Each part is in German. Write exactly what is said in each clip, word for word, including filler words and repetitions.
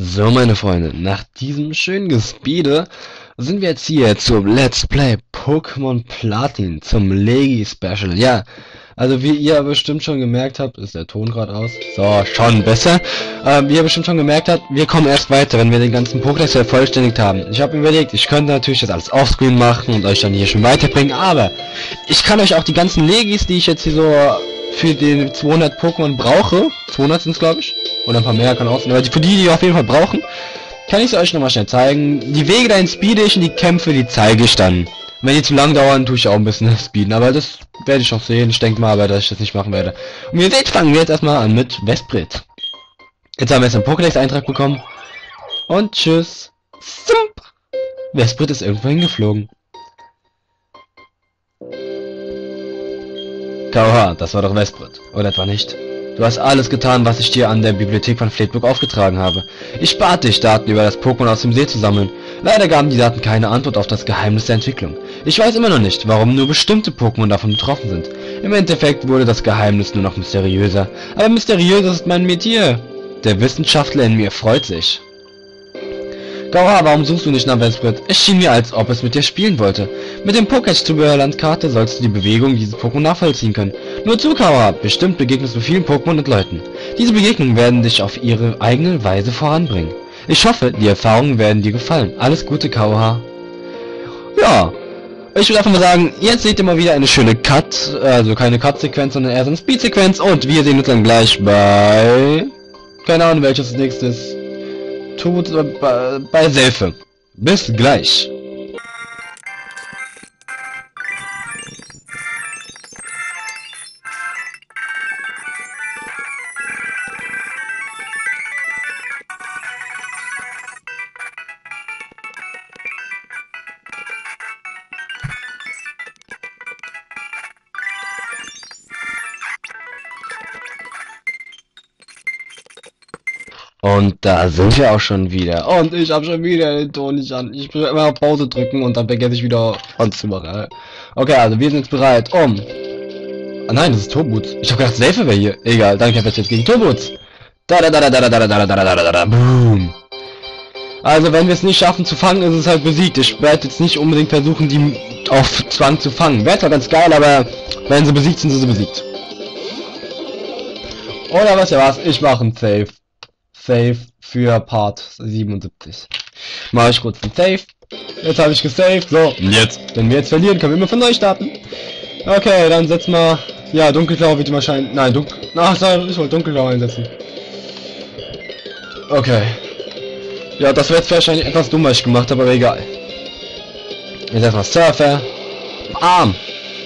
So, meine Freunde, nach diesem schönen Gespeede sind wir jetzt hier zum Let's Play Pokémon Platin, zum Legi Special. Ja, also wie ihr bestimmt schon gemerkt habt, ist der Ton gerade aus. So, schon besser. Ähm, wie ihr bestimmt schon gemerkt habt, wir kommen erst weiter, wenn wir den ganzen Pokédex vervollständigt haben. Ich habe überlegt, ich könnte natürlich das alles offscreen machen und euch dann hier schon weiterbringen, aber ich kann euch auch die ganzen Legis, die ich jetzt hier so für den zweihundert Pokémon brauche, zweihundert sind es glaube ich, oder ein paar mehr kann auch sein, aber für die, die ihr auf jeden Fall brauchen, kann ich es euch nochmal schnell zeigen. Die Wege dahin speede ich und die Kämpfe, die zeige ich dann. Wenn die zu lang dauern, tue ich auch ein bisschen speeden, aber das werde ich noch sehen. Ich denke mal aber, dass ich das nicht machen werde. Und wie ihr seht, fangen wir jetzt erstmal an mit Vesprit. Jetzt haben wir jetzt einen Pokédex-Eintrag bekommen. Und tschüss. Zump. Vesprit ist irgendwo hingeflogen. Kauha, das war doch Vesprit, oder etwa nicht? Du hast alles getan, was ich dir an der Bibliothek von Fleetbook aufgetragen habe. Ich bat dich, Daten über das Pokémon aus dem See zu sammeln. Leider gaben die Daten keine Antwort auf das Geheimnis der Entwicklung. Ich weiß immer noch nicht, warum nur bestimmte Pokémon davon betroffen sind. Im Endeffekt wurde das Geheimnis nur noch mysteriöser. Aber mysteriös ist mein Metier. Der Wissenschaftler in mir freut sich. Gauha, warum suchst du nicht nach Vesprit? Es schien mir, als ob es mit dir spielen wollte. Mit dem Pokédex-Zubehörlandkarte sollst du die Bewegung dieses Pokémon nachvollziehen können. Nur zu, Gauha, bestimmt begegnest du vielen Pokémon und Leuten. Diese Begegnungen werden dich auf ihre eigene Weise voranbringen. Ich hoffe, die Erfahrungen werden dir gefallen. Alles Gute, Gauha. Ja, ich würde einfach mal sagen, jetzt seht ihr mal wieder eine schöne Cut, also keine Cut-Sequenz, sondern eher so eine Speed-Sequenz und wir sehen uns dann gleich bei... keine Ahnung, welches das nächste ist. Tut äh, bei, bei Selfe. Bis gleich. Und da sind wir auch schon wieder. Und ich habe schon wieder den Ton nicht an. Ich will immer auf Pause drücken und dann vergesse ich wieder anzumachen. Okay, also wir sind jetzt bereit, um... Ah nein, das ist Torboots. Ich habe gedacht, Selfe wäre hier. Egal, dann kämpfe ich jetzt gegen Torboots. Da da da da da da da da da da da da da boom. Also wenn wir es nicht schaffen zu fangen, ist es halt besiegt. Ich werde jetzt nicht unbedingt versuchen, die auf Zwang zu fangen. Wäre zwar ganz geil, aber wenn sie besiegt sind, sind sie besiegt. Oder was ja was, ich mache ein Save. Save für Part siebenundsiebzig. Mache ich kurz ein Save. Jetzt habe ich gesaved. So, und jetzt. Wenn wir jetzt verlieren, können wir immer von neu starten. Okay, dann setzen wir... Ja, Dunkelklau wird wahrscheinlich... Nein, Dunkel... Ach, sorry, ich wollte Dunkelklau einsetzen. Okay. Ja, das wäre jetzt wahrscheinlich etwas dumm, was ich gemacht habe, aber egal. Jetzt erstmal Surfer. Arm.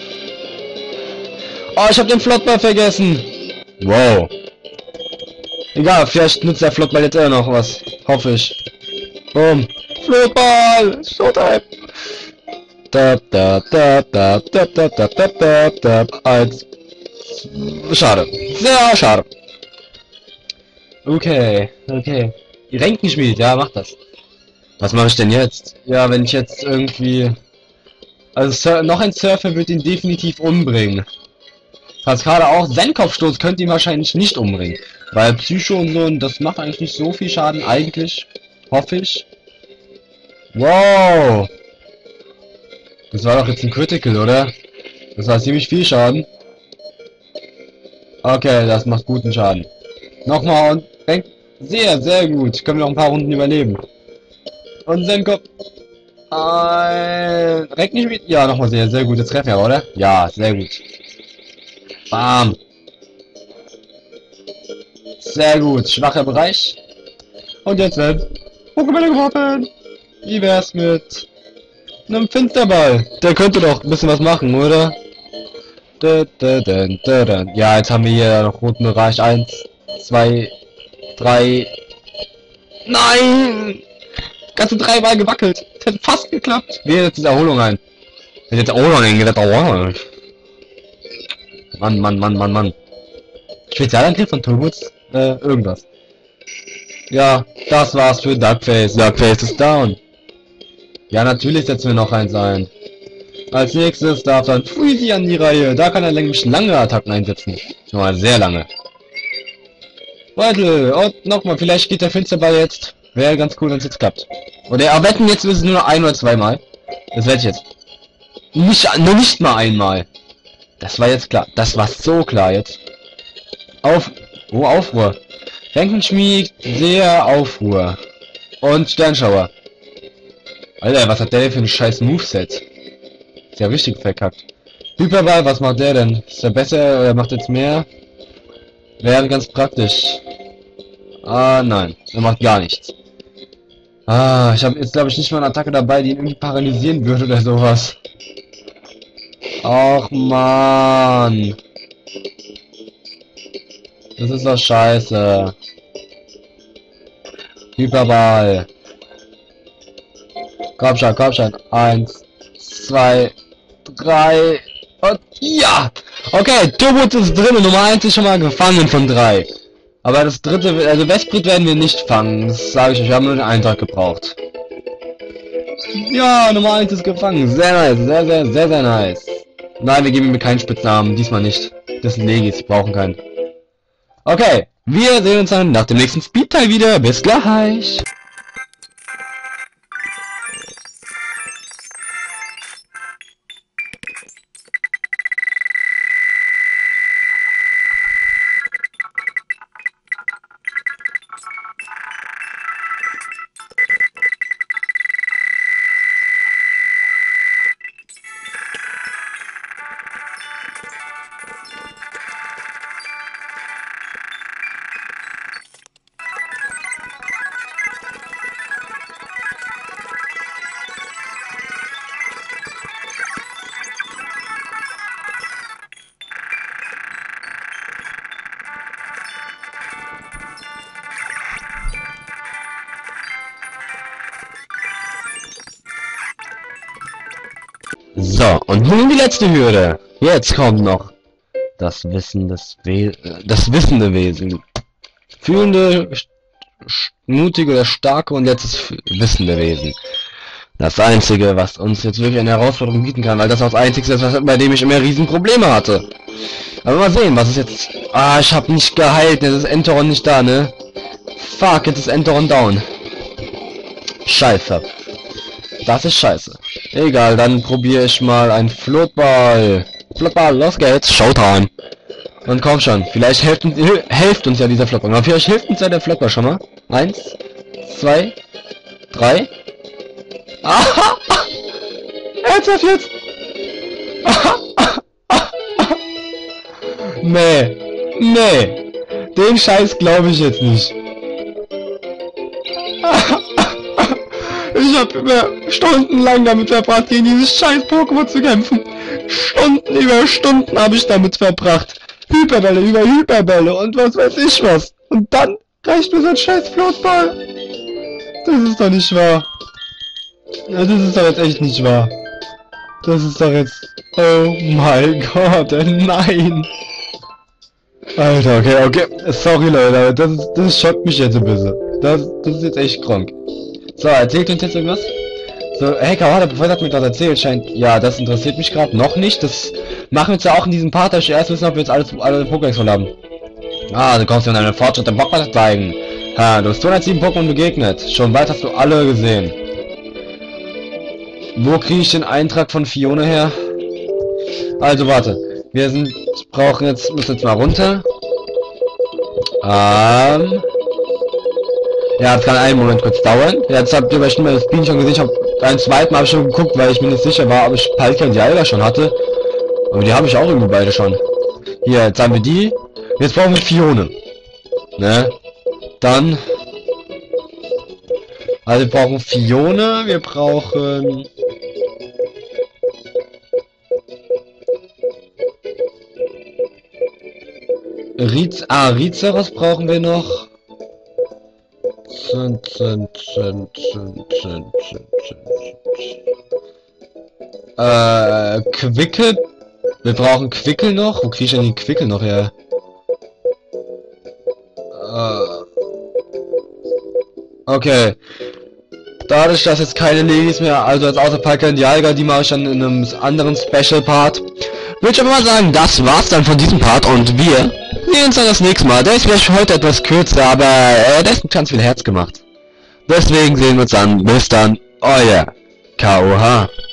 Oh, ich habe den Flottball vergessen. Wow. Egal, vielleicht nutzt der Flottball jetzt eher noch was. Hoffe ich. Boom. Flottball! Showtime! Da, da, da, da, da, da, da, da, da, da. Eins. Schade. Sehr schade. Okay, okay. Die Ränkenschmied, ja, macht das. Was mache ich denn jetzt? Ja, wenn ich jetzt irgendwie... Also Sur noch ein Surfer wird ihn definitiv umbringen. Kaskade auch. Senkopfstoß könnte ihn wahrscheinlich nicht umbringen. Weil Psycho und so, und das macht eigentlich nicht so viel Schaden, eigentlich. Hoffe ich. Wow. Das war doch jetzt ein Critical, oder? Das war ziemlich viel Schaden. Okay, das macht guten Schaden. Nochmal und denk. Sehr, sehr gut. Können wir noch ein paar Runden überleben. Und Senkopf. Ein... Reck nicht mit. Ja, nochmal sehr, sehr gut. Jetzt treffen wir, oder? Ja, sehr gut. Bam. Sehr gut. Schwacher Bereich. Und jetzt wird Pokémon geworfen. Wie wär's mit einem Finsterball? Der könnte doch ein bisschen was machen, oder? Da, da, da, da, da. Ja, jetzt haben wir hier noch roten Bereich. Eins, zwei, drei. Nein! Ganze dreimal gewackelt. Das hätte fast geklappt. Wir jetzt diese Erholung ein. Jetzt Erholung eingesetzt. Mann, Mann, Mann, Mann, Mann. Spezialangriff von Turboots? Äh, irgendwas. Ja, das war's für Duckface. Duckface ist down. Ja, natürlich setzen wir noch eins ein. Als nächstes darf dann Freezy an die Reihe. Da kann er nämlich lange Attacken einsetzen. Schon mal sehr lange. Beutel. Und nochmal, vielleicht geht der Finsterball jetzt. Wäre ganz cool, wenn es jetzt klappt. Oder ja, wetten, jetzt ist es nur noch ein oder zweimal. Das werde ich jetzt. Nicht, nur nicht mal einmal. Das war jetzt klar. Das war so klar jetzt. Auf. Oh, Aufruhr. Ränkenschmied, sehr Aufruhr. Und Sternschauer. Alter, was hat der denn für ein scheiß Moveset? Ist ja richtig verkackt. Hyperball, was macht der denn? Ist der besser oder macht jetzt mehr? Wäre ganz praktisch. Ah, nein. Er macht gar nichts. Ah, ich habe jetzt glaube ich nicht mal eine Attacke dabei, die ihn irgendwie paralysieren würde oder sowas. Och, Mann. Das ist doch scheiße. Hyperball. Komm schon, komm schon. Eins, zwei, drei und ja! Okay, Turbo ist drin und Nummer eins ist schon mal gefangen von drei. Aber das dritte, also Westbrit werden wir nicht fangen. Das sage ich euch, wir haben nur den Eintrag gebraucht. Ja, Nummer eins ist gefangen. Sehr nice, sehr, sehr, sehr, sehr nice. Nein, wir geben ihm keinen Spitznamen. Diesmal nicht. Das sind Legis, die brauchen keinen. Okay, wir sehen uns dann nach dem nächsten Speedteil wieder. Bis gleich. So, und nun die letzte Hürde. Jetzt kommt noch das Wissen des We das wissende Wesen. Fühlende, mutige oder starke und jetzt das wissende Wesen. Das einzige, was uns jetzt wirklich eine Herausforderung bieten kann, weil das auch das einzige ist, was, bei dem ich immer riesen Probleme hatte. Aber mal sehen, was ist jetzt... Ah, ich habe nicht geheilt, jetzt ist Enteron nicht da, ne? Fuck, jetzt ist Enteron down. Scheiße. Das ist scheiße. Egal, dann probiere ich mal ein Flotball. Flotball, los geht's. Showtime. Und komm schon, vielleicht hilft, hilft uns ja dieser Flotball. Aber vielleicht hilft uns ja der Flotball schon mal. Eins, zwei, drei. Aha! Ernsthaft jetzt? Nee. Nee. Den Scheiß glaube ich jetzt nicht. Ich habe über Stunden lang damit verbracht, gegen dieses scheiß Pokémon zu kämpfen. Stunden über Stunden habe ich damit verbracht. Hyperbälle über Hyperbälle und was weiß ich was. Und dann reicht mir so ein scheiß Flotball. Das ist doch nicht wahr. Ja, das ist doch jetzt echt nicht wahr. Das ist doch jetzt... Oh mein Gott, nein. Alter, okay, okay. Sorry Leute, aber das, ist, das schockt mich jetzt ein bisschen. Das, das ist jetzt echt krank. So, erzählt uns jetzt irgendwas? So, hey, Kawada, bevor hat mir das erzählt, scheint... Ja, das interessiert mich gerade noch nicht. Das machen wir jetzt ja auch in diesem Part, dass ich erst wissen, ob wir jetzt alles, alle Pokédex voll haben. Ah, du kommst mir deine Fortschritte im Bockball zeigen. Ha, du hast zweihundertsieben Pokémon begegnet. Schon bald hast du alle gesehen. Wo kriege ich den Eintrag von Fiona her? Also, warte. Wir sind... brauchen jetzt... müssen jetzt mal runter. Ähm... Ja, es kann einen Moment kurz dauern. Jetzt habt ihr bestimmt das Bienen schon gesehen. Ich habe ein zweites Mal hab ich schon geguckt, weil ich mir nicht sicher war, ob ich Palkia und Dialga schon hatte. Aber die habe ich auch irgendwie beide schon. Hier, jetzt haben wir die. Jetzt brauchen wir Fione. Ne? Dann... Also wir brauchen Fione, wir brauchen... Riz... Ah, Rizeros brauchen wir noch. Zun, zun, zun, zun, zun, zun, zun. Äh, Quickel. Wir brauchen Quickel noch. Wo kriege ich denn die Quickel noch her? Äh. Okay. Dadurch, dass jetzt keine Legis mehr, also als außer Palkia und Dialga, die mache ich dann in einem anderen Special Part. Würde ich aber mal sagen, das war's dann von diesem Part und wir sehen uns dann das nächste Mal. Der ist vielleicht heute etwas kürzer, aber äh, der ist mit ganz viel Herz gemacht. Deswegen sehen wir uns dann. Bis dann. Euer K O H.